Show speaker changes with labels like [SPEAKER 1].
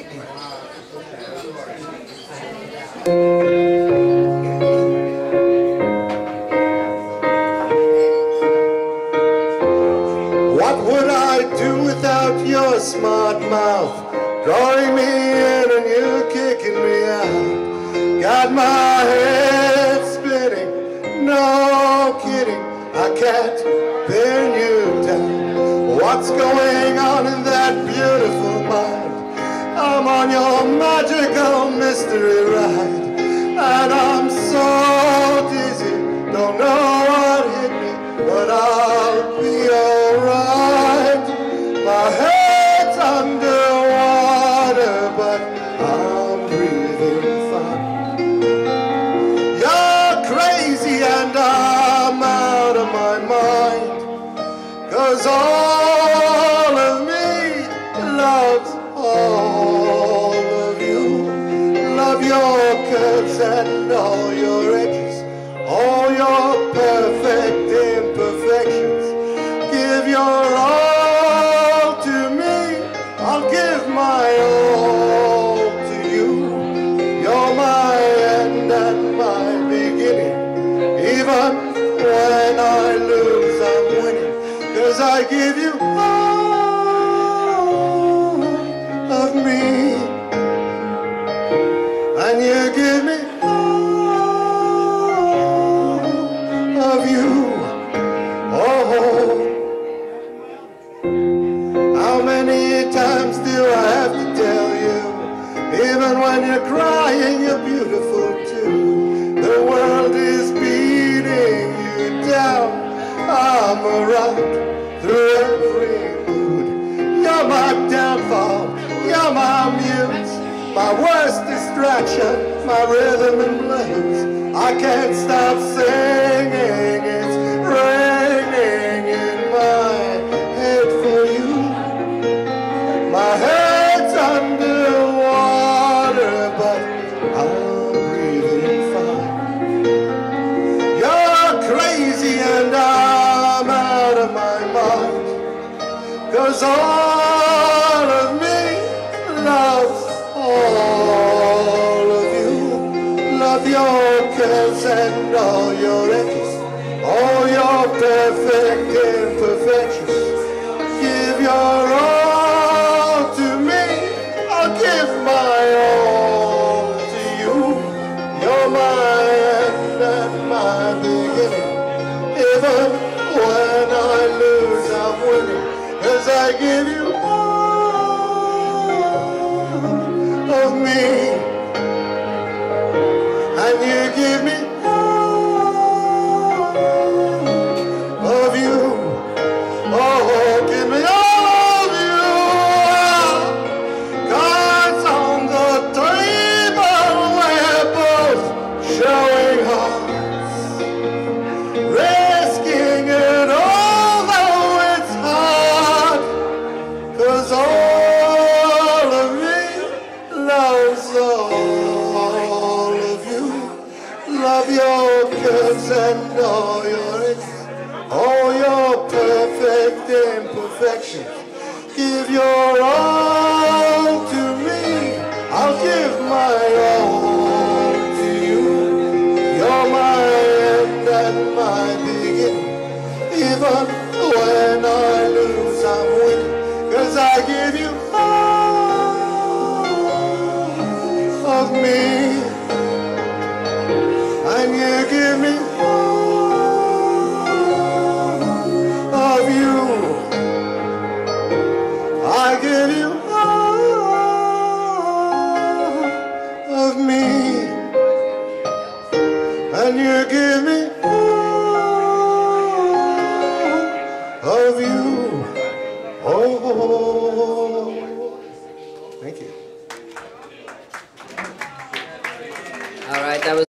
[SPEAKER 1] What would I do without your smart mouth, drawing me in and you kicking me out? Got my head spinning, no kidding, I can't pin you down. What's going on in that beautiful mind? I'm on your magical mystery ride, and I'm so dizzy, don't know what hit me, but I'll be alright. My head's underwater, but I'm breathing fine. You're crazy and I'm out of my mind, 'cause all of me loves all of you. Love your curves and all your edges, all your perfect imperfections. Give your all to me, I'll give my all to you. You're my end and my beginning. Even when I lose, I'm winning, 'cause I give you all of me, and you give me all of you. Oh, how many times do I have to tell you, even when you're crying, you're beautiful too. The world is beating you down, I'm around through every mood. You're my downfall, you're my muse, my worst distraction, my rhythm and blues. I can't stop singing, it's raining in my head for you. My head's underwater, but I'm breathing fine. You're crazy and I'm out of my mind, 'cause all of me loves all of you. Love your curves and all your edges, all your perfect imperfections. Give your all to me, I'll give my all to you. You're my end and my beginning. Even when I lose, I'm winning, 'cause I give you all of me, and you give me all of you. Oh, give me all of you, 'cause on the table we're both showing hearts, risking it all though it's hard, 'cause all of me loves all of you. Love your curves and all your edges, all your perfect imperfections. Give your all to me, I'll give my all to you. You're my end and my beginning. Even when I lose, I'm winning, 'cause I give you all of me, and you give me all of you. I give you all of me, and you give me all of you. Oh, thank you.